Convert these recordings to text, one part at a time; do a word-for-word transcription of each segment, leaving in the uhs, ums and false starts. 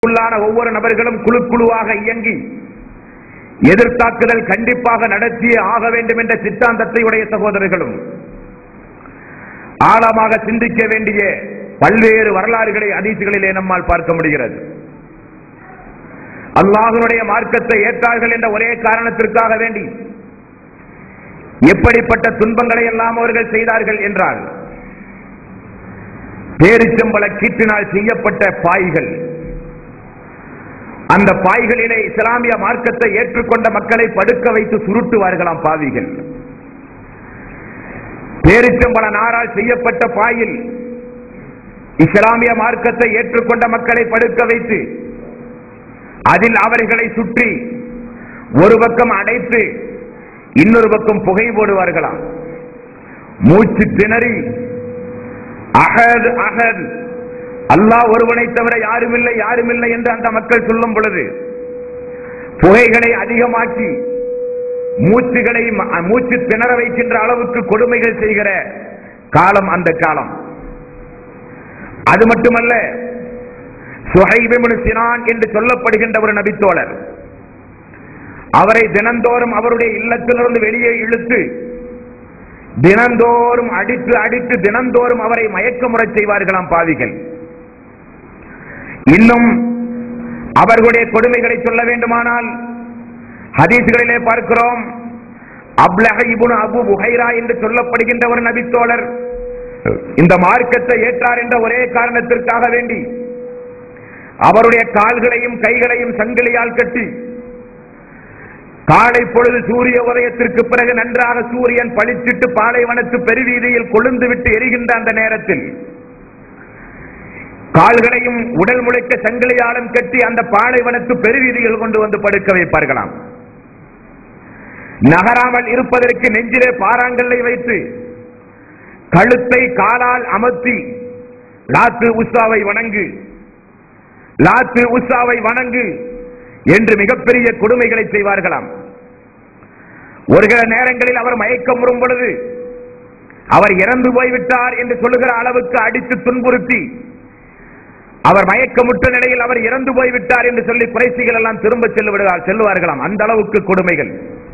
உள்ளான ஒவ்வொரு நபர்களும் குழு குழுவாக இயங்கி எதிர்த்தாக்குதல் கண்டிப்பாக நடத்தியே ஆக வேண்டும் என்ற சித்தாந்தத்தை உடைய சகோதரர்களும் ஆழமாக சிந்திக்க வேண்டிய பல்வேறு வரலாறுகளை ஹதீஸ்களிலே நம்மால் பார்க்க முடிகிறது. அல்லாஹ்வுடைய மார்க்கத்தை ஏற்றார்கள் என்ற ஒரே காரணத்திற்காக வேண்டி எப்படிப்பட்ட துன்பங்களை எல்லாம் அவர்கள் செய்தார்கள் என்றால், பேரிச்சம்பள கீற்றினால் செய்யப்பட்ட பாய்கள், அந்த பாய்களிலே இஸ்லாமிய மார்க்கத்தை ஏற்றுக்கொண்ட மக்களை படுக்க வைத்து சுருட்டுவார்களாம் பாவிகள். பேரிச்சம்பள நாரால் செய்யப்பட்ட பாயில் இஸ்லாமிய மார்க்கத்தை ஏற்றுக்கொண்ட மக்களை படுக்க வைத்து அதில் அவர்களை சுற்றி ஒரு பக்கம் அடைத்து இன்னொரு பக்கம் புகை போடுவார்களாம். மூச்சு திணறி அஹத் அஹத் அல்லாஹ் ஒருவனை தவிர யாருமில்லை யாருமில்லை என்று அந்த மக்கள் சொல்லும் பொழுது புகைகளை அதிகமாக்கி மூச்சுகளை மூச்சு திணற வைக்கின்ற அளவுக்கு கொடுமைகள் செய்கிற காலம் அந்த காலம். அது மட்டுமல்ல, சுஹைப் இப்னு சினான் என்று சொல்லப்படுகின்ற ஒரு நபித்தோழர், அவரை தினந்தோறும் அவருடைய இல்லத்திலிருந்து வெளியே இழுத்து தினந்தோறும் அடித்து அடித்து தினந்தோறும் அவரை மயக்கமுறை செய்வார்களாம் பாவிகள். இன்னும் அவர்களுடைய கொடுமைகளை சொல்ல வேண்டுமானால் ஹதீஸ்களிலே பார்க்கிறோம். அப்லஹ இப்னு அபூ புஹைரா என்று சொல்லப்படுகின்ற ஒரு நபித்தோழர் இந்த மார்க்கத்தை ஏற்றார் என்ற ஒரே காரணத்திற்காக வேண்டி அவருடைய கால்களையும் கைகளையும் சங்கிலியால் கட்டி காலை பொழுது சூரிய உதயத்திற்கு பிறகு நன்றாக சூரியன் பளிச்சிட்டு பாலைவனத்து பெருவீதியில் கொழுந்து விட்டு எரிகின்ற அந்த நேரத்தில் கால்களையும் உடல் முளைக்க சங்கிலியாலும் கட்டி அந்த பாலைவனத்து பெருவீதியில் கொண்டு வந்து படுக்க வைப்பார்களாம். நகராமல் இருப்பதற்கு நெஞ்சிலே பாறாங்கல்லை வைத்து கழுத்தை காலால் அமர்த்தி லாத்து உஸ்ஸாவை வணங்கு லாத்து உஸ்ஸாவை வணங்கு என்று மிகப்பெரிய கொடுமைகளை செய்வார்களாம். ஒரு சில நேரங்களில் அவர் மயக்கம் வரும் பொழுது அவர் இறந்து போய்விட்டார் என்று சொல்லுகிற அளவுக்கு அடித்து துன்புறுத்தி அவர் மயக்கமுற்ற நிலையில் அவர் இறந்து போய்விட்டார் என்று சொல்லி குறைசிகள் எல்லாம் திரும்ப செல்லுவிடுவார் செல்லுவார்களாம். அந்த அளவுக்கு கொடுமைகள்.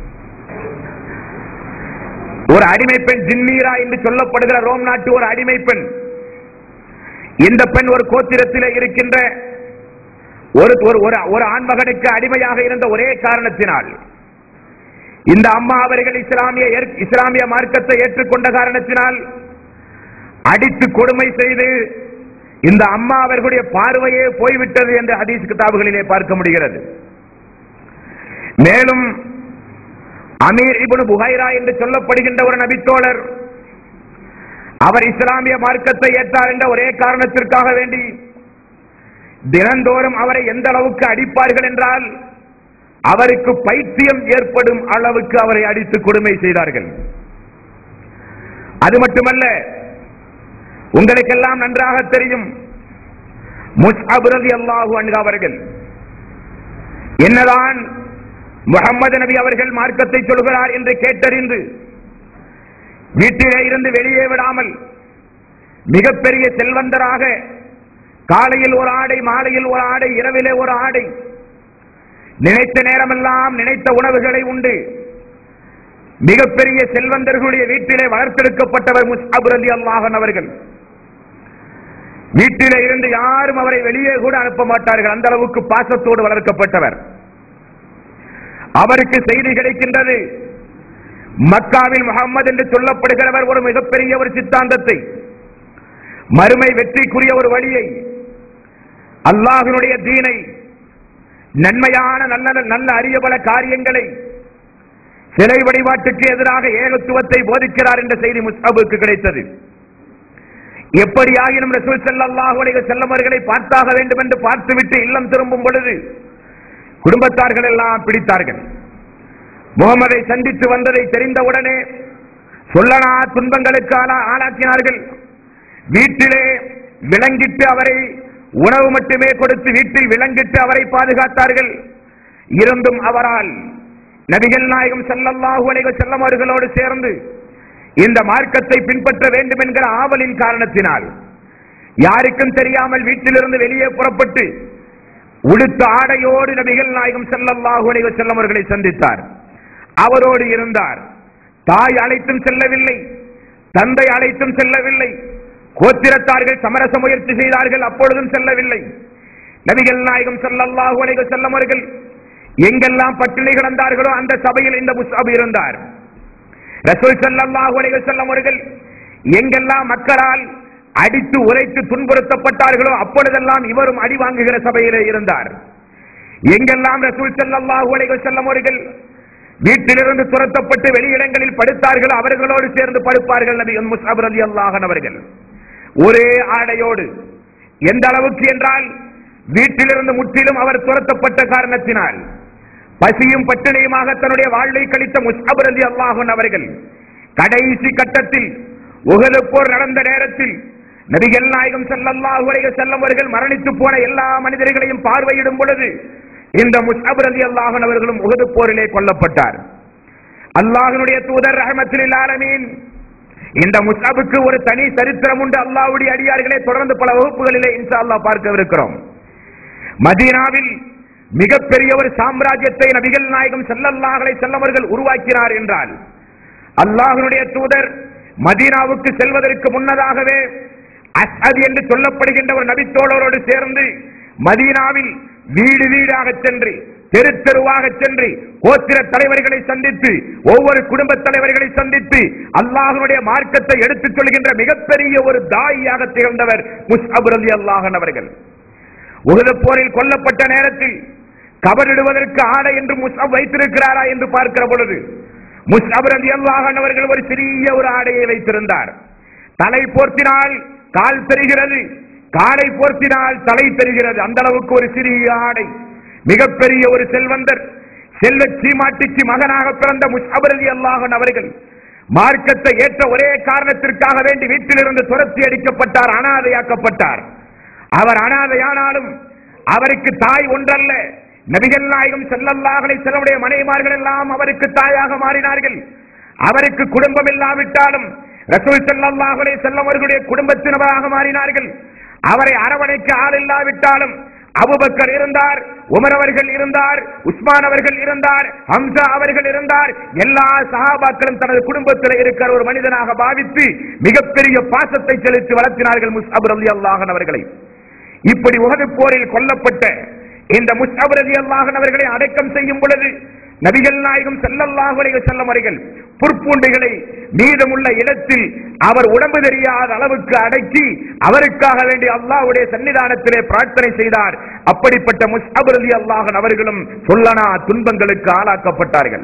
ஒரு அடிமை பெண் ஜின்னீரா என்று சொல்லப்படுகிற ரோம் நாட்டு ஒரு அடிமை பெண், இந்த பெண் ஒரு கோத்திரத்திலே இருக்கின்ற ஒரு ஒரு ஆண்மகனுக்கு அடிமையாக இருந்த ஒரே காரணத்தினால் இந்த அம்மா அவர்கள் இஸ்லாமிய இஸ்லாமிய மார்க்கத்தை ஏற்றுக்கொண்ட காரணத்தினால் அடித்து கொடுமை செய்து இந்த அம்மா அவர்களுடைய பார்வையே போய்விட்டது என்று ஹதீஸ் கிதாபுகளிலே பார்க்க முடிகிறது. மேலும் அமீர் இப்னு புஹைரா என்று சொல்லப்படுகின்ற ஒரு நபித்தோழர், அவர் இஸ்லாமிய மார்க்கத்தை ஏற்றார் என்ற ஒரே காரணத்திற்காக வேண்டி தினந்தோறும் அவரை எந்த அளவுக்கு அடிப்பார்கள் என்றால் அவருக்கு பைத்தியம் ஏற்படும் அளவுக்கு அவரை அடித்து கொடுமை செய்தார்கள். அது மட்டுமல்ல, உங்களுக்கெல்லாம் நன்றாக தெரியும், முஸ்அப் ரலியல்லாஹு அன்ஹு அவர்கள் என்னதான் முஹம்மது நபி அவர்கள் மார்க்கத்தை சொல்கிறார் என்று கேட்டறிந்து வீட்டிலே இருந்து வெளியே விடாமல் மிகப்பெரிய செல்வந்தராக காலையில் ஒரு ஆடை, மாலையில் ஒரு ஆடை, இரவிலே ஒரு ஆடை, நினைத்த நேரமெல்லாம் நினைத்த உணவுகளை உண்டு மிகப்பெரிய செல்வந்தர்களுடைய வீட்டிலே வளர்த்தெடுக்கப்பட்டவர் முஸ்அப் ரலியல்லாஹு அன்ஹு அவர்கள். வீட்டிலே இருந்து யாரும் அவரை வெளியே கூட அனுப்ப மாட்டார்கள். அந்த அளவுக்கு பாசத்தோடு வளர்க்கப்பட்டவர். அவருக்கு செய்தி கிடைக்கின்றது, மக்காவில் முஹம்மது என்று சொல்லப்படுகிறவர் ஒரு மிகப்பெரிய ஒரு சித்தாந்தத்தை, மறுமை வெற்றிக்குரிய ஒரு வழியை, அல்லாஹ்வினுடைய தீனை, நன்மையான நல்ல நல்ல அரிய பல காரியங்களை, சிலை வழிபாட்டுக்கு எதிராக ஏகத்துவத்தை போதிக்கிறார் என்ற செய்தி முஸ்அபுக்கு கிடைத்தது. எப்படியாயினும் ரசூல் ஸல்லல்லாஹு அலைஹி வஸல்லம் அவர்களை பார்த்தாக வேண்டும் என்று பார்த்துவிட்டு இல்லம் திரும்பும் பொழுது குடும்பத்தார்கள் எல்லாம் பிடித்தார்கள். முகமதை சந்தித்து வந்ததை தெரிந்தவுடனே சொல்லனா துன்பங்களுக்கு ஆளாக்கினார்கள். வீட்டிலே விலங்கிட்டு அவரை உணவு மட்டுமே கொடுத்து வீட்டில் விலங்கிட்டு அவரை பாதுகாத்தார்கள். இருந்தும் அவரால் நபிகள் நாயகம் ஸல்லல்லாஹு அலைஹி வஸல்லம் அவர்களோடு சேர்ந்து இந்த மார்க்கத்தை பின்பற்ற வேண்டும் என்கிற ஆவலின் காரணத்தினால் யாருக்கும் தெரியாமல் வீட்டிலிருந்து வெளியே புறப்பட்டு உடுத்த ஆடையோடு நபிகள் நாயகம் ஸல்லல்லாஹு அலைஹி வஸல்லம் அவர்களை சந்தித்தார். அவரோடு இருந்தார். தாய் அழைத்தும் செல்லவில்லை, தந்தை அழைத்தும் செல்லவில்லை, கோத்திரத்தார்கள் சமரச முயற்சி செய்தார்கள், அப்பொழுதும் செல்லவில்லை. நபிகள் நாயகம் ஸல்லல்லாஹு அலைஹி வஸல்லம் அவர்கள் எங்கெல்லாம் பட்டினி கிடந்தார்களோ அந்த சபையில் இந்த முஸ்அப் இருந்தார். ரசூல் ஸல்லல்லாஹு அலைஹி வஸல்லம் அவர்கள் எங்கெல்லாம் மக்களால் அடித்து உரைத்து துன்புறுத்தப்பட்டார்களோ அப்பொழுதெல்லாம் இவரும் அடி வாங்குகிற சபையிலே இருந்தார். எங்கெல்லாம் ரசூல் ஸல்லல்லாஹு அலைஹி வஸல்லம் அவர்கள் வீட்டிலிருந்து துரத்தப்பட்டு வெளியிடங்களில் படுத்தார்களோ அவர்களோடு சேர்ந்து படுப்பார்கள் நபி முஸ்அப் ரலியல்லாஹு அன்ஹு அவர்கள். ஒரே ஆடையோடு, எந்த அளவுக்கு என்றால் வீட்டிலிருந்து முற்றிலும் அவர் துரத்தப்பட்ட காரணத்தினால் பசியும் பட்டினியுமாக தன்னுடைய வாழ்வை கழித்த முஸ்அப் ரலியல்லாஹு அன்ஹு அவர்கள் கடைசி கட்டத்தில் உஹது போர் நடந்த நேரத்தில் நபிகள் நாயகம் ஸல்லல்லாஹு அலைஹி வஸல்லம் அவர்கள் மரணித்து போன எல்லா மனிதர்களையும் பார்வையிடும் பொழுது இந்த முஸ்அப் ரலியல்லாஹு அன்ஹு அவர்களும் உஹது போரிலே கொல்லப்பட்டார். அல்லாஹ்வுடைய தூதர் ரஹ்மத்துல் லில் ஆலமீன் இந்த முஸ்அபுக்கு ஒரு தனி சரித்திரம் உண்டு. அல்லாஹ்வுடைய அடியார்களே தொடர்ந்து பல வகுப்புகளிலே இன்ஷா அல்லாஹ் பார்க்கவிருக்கிறோம். மதீனாவில் மிகப்பெரிய ஒரு சாம்ராஜ்யத்தை நபிகள் நாயகம் ஸல்லல்லாஹு அலைஹி வஸல்லம் அவர்கள் உருவாக்கினார் என்றால் அல்லாஹ்வுடைய தூதர் மதீனாவுக்கு செல்வதற்கு முன்னதாகவே அஸ்அத் என்று சொல்லப்படுகின்ற ஒரு நபித்தோழரோடு சேர்ந்து மதீனாவில் வீடு வீடாக சென்று தெரு தெருவாக சென்று கோத்திர தலைவர்களை சந்தித்து ஒவ்வொரு குடும்ப தலைவர்களை சந்தித்து அல்லாஹ்வுடைய மார்க்கத்தை எடுத்துச் சொல்கின்ற மிகப்பெரிய ஒரு தாயியாக திகழ்ந்தவர் முஸ்அப் ரலியல்லாஹு அன்ஹு அவர்கள். உஹது போரில் கொல்லப்பட்ட நேரத்தில் கபரிடுவதற்கு ஆடை என்று முஸ்அப் வைத்திருக்கிறாரா என்று பார்க்கிற பொழுது முஸ்அப் ரலியல்லாஹு அன்ஹு அவர்கள் ஒரு சிறிய ஒரு ஆடையை வைத்திருந்தார். தலை போர்த்தினால் கால் தெரிகிறது, காலை போர்த்தினால் தலை தெரிகிறது, அந்த அளவுக்கு ஒரு சிறிய ஆடை. மிகப்பெரிய ஒரு செல்வந்தர், செல்வ சீமாட்டிக்கு மகனாக பிறந்த முஸ்அப் ரலியல்லாஹு அன்ஹு அவர்கள் மார்க்கத்தை ஏற்ற ஒரே காரணத்திற்காக வேண்டி வீட்டிலிருந்து துரத்தி அடிக்கப்பட்டார், அனாதையாக்கப்பட்டார். அவர் அனாதையானாலும் அவருக்கு தாய் ஒன்றல்ல, நபிகள் நாயகம் ஸல்லல்லாஹு அலைஹி வஸல்லம் மனைவிமார்கள் எல்லாம் அவருக்கு தாயாக மாறினார்கள். அவருக்கு குடும்பம் இல்லாவிட்டாலும் ரசூல் ஸல்லல்லாஹு அலைஹி வஸல்லம் அவர்களுடைய குடும்பத்தினராக மாறினார்கள். அவரை அரவணைக்க ஆள் இல்லாவிட்டாலும் அபூபக்கர் இருந்தார், உமர் அவர்கள் இருந்தார், உஸ்மான் அவர்கள் இருந்தார், ஹம்சா அவர்கள் இருந்தார். எல்லா சஹாபாக்களும் தனது குடும்பத்தில் இருக்கிற ஒரு மனிதனாக பாவித்து மிகப்பெரிய பாசத்தை செலுத்தி வளர்த்தினார்கள் முஸ்அப் ரலியல்லாஹு அன்ஹு அவர்களை. இப்படி உஹது போரில் கொல்லப்பட்ட இந்த முஸ்அப் ரலியல்லாஹு அன்ஹு அவர்களை அடக்கம் செய்யும் பொழுது நபிகள் நாயகம் ஸல்லல்லாஹு அலைஹி வஸல்லம் அவர்கள் புற்பூண்டுகளை மீதமுள்ள இடத்தில் அவர் உடம்பு தெரியாத அளவுக்கு அடக்கி அவருக்காக வேண்டி அல்லாஹ்வுடைய சன்னிதானத்திலே பிரார்த்தனை செய்தார். அப்படிப்பட்ட முஸ்அப் ரலியல்லாஹு அன்ஹு அவர்களும் சொல்லனா துன்பங்களுக்கு ஆளாக்கப்பட்டார்கள்.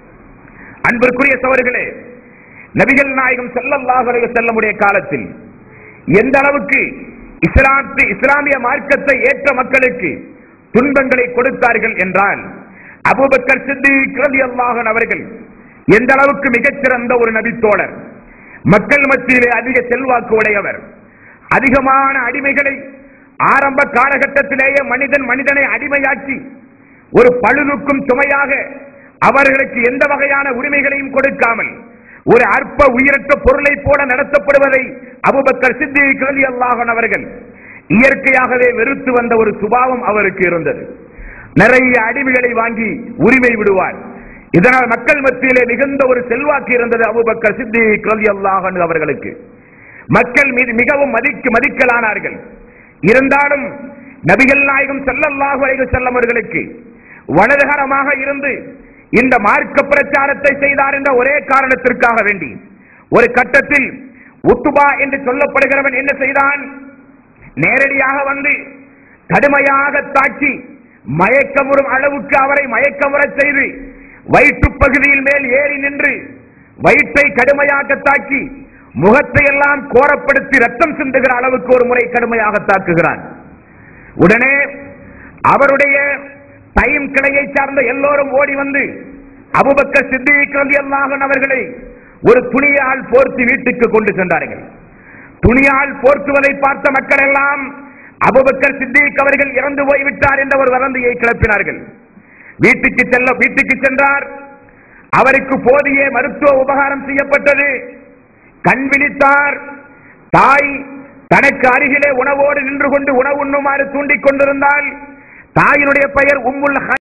அன்பிற்குரிய சகோதரர்களே, நபிகள் நாயகம் ஸல்லல்லாஹு அலைஹி வஸல்லம் உடைய காலத்தில் எந்த அளவுக்கு இஸ்லாத்தை இஸ்லாமிய மார்க்கத்தை ஏற்ற மக்களுக்கு துன்பங்களை கொடுத்தார்கள் என்றால் அபூபக்கர் சித்திக் ரலியல்லாஹு அன்ஹு அவர்கள் எந்த அளவுக்கு மிகச்சிறந்த ஒரு நபித்தோழர், மக்கள் மத்தியிலே அதிக செல்வாக்கு உடையவர், அதிகமான அடிமைகளை ஆரம்ப காலகட்டத்திலேயே மனிதன் மனிதனை அடிமையாக்கி ஒரு பழுதுக்கும் சுமையாக அவர்களுக்கு எந்த வகையான உரிமைகளையும் கொடுக்காமல் ஒரு அற்ப உயிரற்ற பொருளை போல நடத்தப்படுவதை அபூபக்கர் சித்திக் ரலியல்லாஹு அன்ஹு அவர்கள் இயற்கையாகவே வெறுத்து வந்த ஒரு சுபாவம் அவருக்கு இருந்தது. நிறைய அடிமைகளை வாங்கி உரிமை விடுவார். இதனால் மக்கள் மத்தியிலே மிகுந்த ஒரு செல்வாக்கு இருந்தது அபூபக்கர் சித்திக் ரலியல்லாஹு அன்ஹு அவர்களுக்கு. மக்கள் மீது மிகவும் மதிக்கு மதிக்கலானார்கள். இருந்தாலும் நபிகள் நாயகம் ஸல்லல்லாஹு அலைஹி வஸல்லம் அவர்களுக்கு வலதுகரமாக இருந்து இந்த மார்க்க பிரச்சாரத்தை செய்தார் என்ற ஒரே காரணத்திற்காக வேண்டி ஒரு கட்டத்தில் உத்துபா என்று சொல்லப்படுகிறவன் என்ன செய்தான்? நேரடியாக வந்து கடுமையாக தாக்கி மயக்கமுறும் அளவுக்கு அவரை மயக்கமுறச் செய்து வயிற்று பகுதியில் மேல் ஏறி நின்று வயிற்றை கடுமையாக தாக்கி முகத்தை எல்லாம் கோரப்படுத்தி ரத்தம் சிந்துகிற அளவுக்கு ஒரு முறை கடுமையாக தாக்குகிறான். உடனே அவருடைய தைம் கிளையை சார்ந்த எல்லோரும் ஓடி வந்து அபூபக்கர் சித்திக் ரலியல்லாஹு அன்ஹு அவர்களை ஒரு துணியால் போர்த்தி வீட்டுக்கு கொண்டு சென்றார்கள். துணியால் போர்த்துவதை பார்த்த மக்கள் எல்லாம் அபூபக்கர் சித்திக் அவர்கள் இறந்து போய்விட்டார் என்ற ஒரு வதந்தியை கிளப்பினார்கள். வீட்டுக்கு செல்ல வீட்டுக்கு சென்றார். அவருக்கு போதிய மருத்துவ உபகாரம் செய்யப்பட்டது. கண் விழித்தார். தாய் தனக்கு அருகிலே உணவோடு நின்று கொண்டு உணவு உண்ணுமாறு தூண்டிக் கொண்டிருந்தால் தாயினுடைய பெயர் உம்முல்